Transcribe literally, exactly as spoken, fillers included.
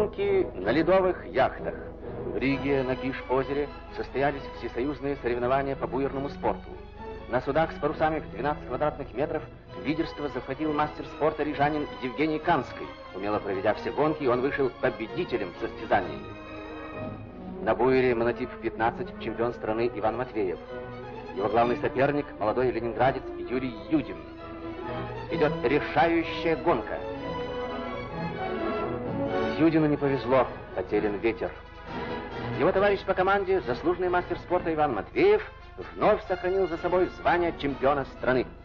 Гонки на ледовых яхтах. В Риге на Киш-озере состоялись всесоюзные соревнования по буерному спорту. На судах с парусами в двенадцать квадратных метров лидерство захватил мастер спорта рижанин Евгений Канский. Умело проведя все гонки, он вышел победителем в состязании. На буере монотип пятнадцать чемпион страны Иван Матвеев. Его главный соперник – молодой ленинградец Юрий Юдин. Идет решающая гонка. Юдину не повезло, потерян ветер. Его товарищ по команде, заслуженный мастер спорта Иван Матвеев, вновь сохранил за собой звание чемпиона страны.